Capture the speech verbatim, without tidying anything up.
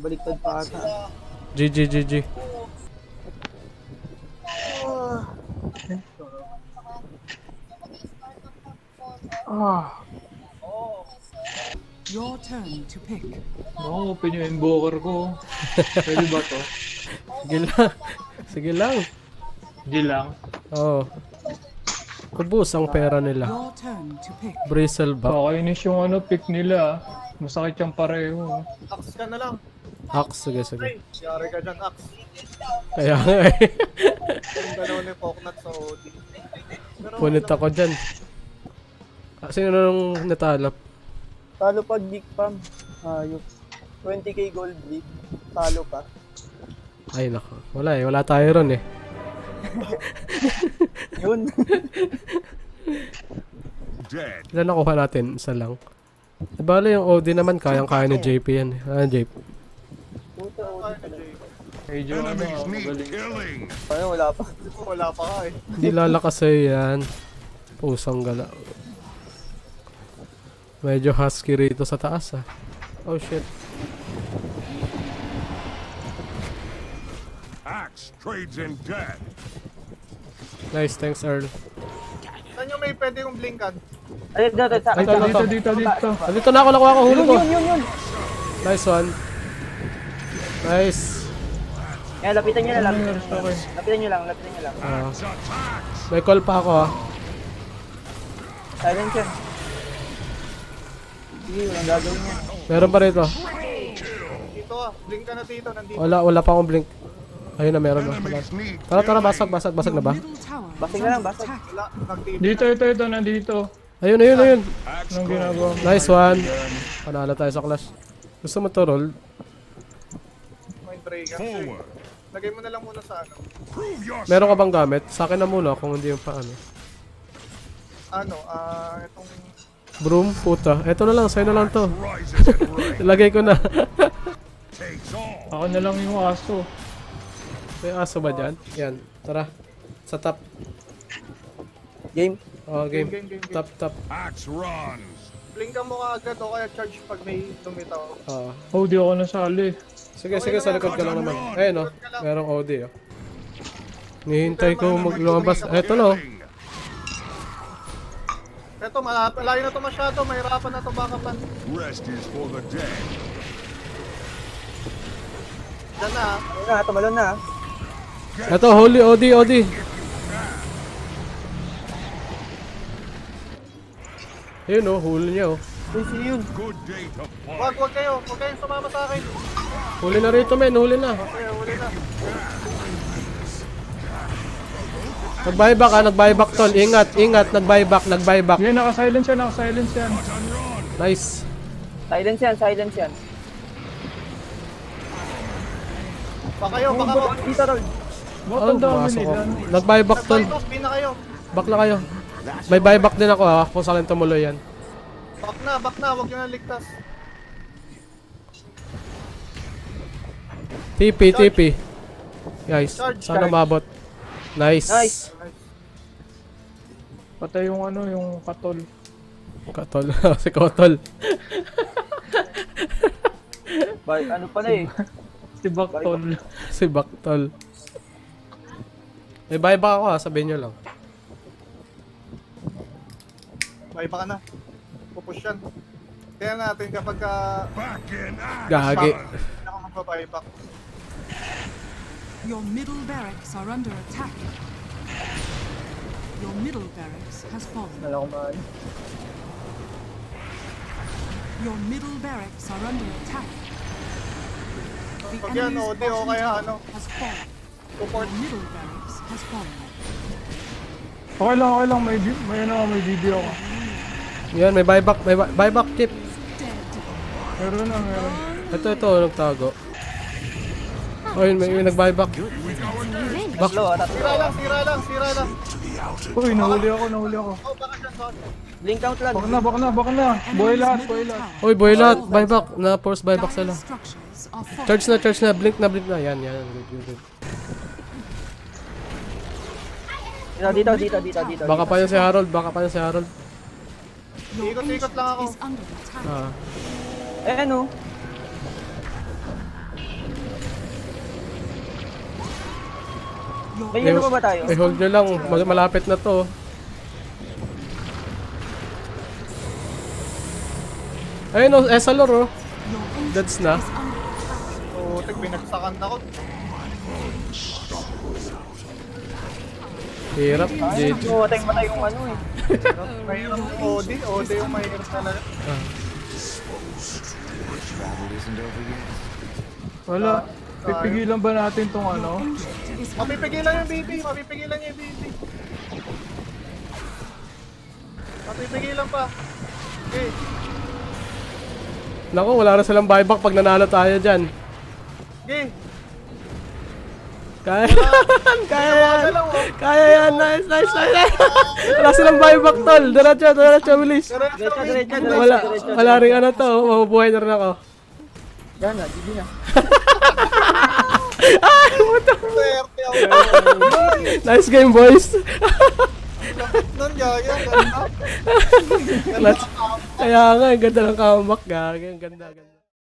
Baliktad pa ata. G G G G. Ah. Your turn to pick. Oo, open yung invoker ko. Pwede ba to? Sige lang. Sige lang. Di lang. Oo. Ubus ang pera nila. Your turn to pick. Bristle back. Kakainis yung ano, pick nila. Masakit yung pareho. Axe ka na lang. Axe, sige sige. Ay, yari ka dyan, Axe. Kaya nga eh. Yung dalawa ni Poknat sa O D. Pero Punit ako dyan. Ah, sino na nung natalo? Talo pa geek pam. Ayop. twenty K gold league. Talo pa. Ay nako. Wala eh. Wala tayo ron eh. Yun. Ilan nakuha natin? Isa lang. E bala yung O D naman. Kayang-kaya ni J P yan. Ah, J P. Puta, O D pala. Medyo ano, magaling. Ay, wala pa. wala pa ka eh. Hindi lalakas sa'yo yan. Pusang gala. Medyo husky rito sa taas ah. Oh shit. Axe trades in dead. Nice, thanks Earl. Saan yung may pwede yung blinkan? Ay, dito, dito. Ay, Dito, tama dito, to. dito, dito. Ah, dito na ako, nakuha ko, huli Yun, ko. yun, yun, yun. Nice one. Nice. Yan, lapitan nyo na lang. Okay. Lapitan nyo lang, lapitan nyo lang. Ah. May call pa ako ah. Silent yan. Sige, walang gagawin yan. Meron pa rito. Dito ah, blink ka na dito, nandito. Wala, wala pa akong blink. Ayun na, meron na. Wala. Tara, tara, basag, basag, basag na ba? Middle tower. Basag na lang, basag. Wala, nag-T V. Dito, ito, ito, nandito. Ayun, ayun, ayun. Anong ginagawa mo? Nice one. Panalo tayo sa clash. Gusto mo to roll? Mind breaker. Forward. Lagay mo na lang muna sa ano. Prove yourself. Meron ka bang gamit? Sa akin na muna kung hindi yung paano. Ano, ah, itong... Broom, puta. Eto na lang, sa'yo na lang to. Rises and rains. Ilagay ko na. Takes all. Ako na lang yung aso. May aso ba dyan? Yan, tara. Sa top. Game. Oh, game. Game, game, game. Top, top. Axe runs. Blinkan mo ka agad o kaya charge pag may lumitaw. Ah. Oh, di ako nasali. Sige, sige, sa likod ka lang naman. Ayun oh, merong O D oh. Nihintay ko maglumabas. Eto no. Ito, malayo na to masyado, mahirapan na to bakapan. Rest is for the dead. Diyan na ah. Ayun na, tumalon na. Eto, holy O D, O D. Ayun oh, huli niya oh. Uy, sino yun? Good day to Wag, fight. wag kayo, wag kayong sumama sa akin. Huli na rito men, huli na. Okay, huli na. Nag-buyback ah, nag-buyback tol. Ingat, ingat, nag-buyback, nag-buyback. Yan, naka-silence yan, naka-silence yan. Nice. Silence yan, silence yan. Baka kayo, baka mo. Dito, Rol. Bakit Oh, ang dami pumasok nila? ako. Nag-buyback tol. Buyback, pin na kayo. Back na kayo. May buyback din ako ah, kung saan tumuloy yan. Back na, back na, wag nyo na ligtas. T P, T P. Guys, Charge, sana charge. mabot. Nice. Nice. Patay yung ano, yung katol. Katol. Si Kotol. Ba- ano pa na eh. Si Baktol. Si Baktol. May buyback ako ha, sabihin nyo lang. Buyback ka na. Pupush yan. Tingnan natin kapag ka... Back in action. Gagi. Hindi ako magpa-buyback. Your middle barracks are under attack. Your middle barracks has fallen. Wala ko maan. Your middle barracks are under attack. The Pag yan, enemy's O D o bottom kaya tower ano. has fallen. Support. Your middle barracks has fallen. Okay lang, okay lang. May, vi- may ano, may video ako. Yan, may buyback, may buy- buyback chip. Dead. Meron na, meron. Ito, ito, nagtago. Oh, yun, may, may nag-buyback. Back. Slow, ah, Sira lang, sira lang, sira lang. Uy, nahuli ako, nahuli ako. Oh, baka dyan, baka dyan. Blink count lang. Baka na, baka na, baka na. Buhay lahat, buhay lahat. Oy, boy lahat, buyback. Na-force buyback Dire sila. structures are falling. Charge na, charge na, blink na, blink na. Yan, yan, good, good, good. Dito, dito, dito, dito, dito. Baka pa yun si Harold, baka pa yun si Harold. Your Ikot-ikot lang ako. ancient is under attack. Ah. Eh, ano? Your May yelo pa ba tayo? Eh, hold nyo lang. Mal- malapit na to. Ayun o, Esalor oh. your ancient That's na. is under attack. Putik, binagsakan ako. Hirap. Ay, G G. matay matay yung ano eh. Mahirap yung O D. O D yung mahirap talaga. Wala. Pipigilan ba natin tong ano? Is Mapipigilan yung B B. Mapipigilan yung B B. Mapipigilan pa. Okay. Naku, wala na silang buyback pag nanalo tayo dyan. Okay. Kaya yan! Kaya yan! Kaya yan! Nice, nice, nice! Wala silang buyback, tol! Diretso, diretso, bilis! Diretso, diretso, diretso, Wala, diretso. wala rin ano to, mabubuhay na rin ako. Yan na, G G na. Ay, puto! Swerte ako. Nice game, boys! Nun, gaya. Ganda. Kaya nga, ang ganda ng comeback, gagi. Ang ganda, ganda.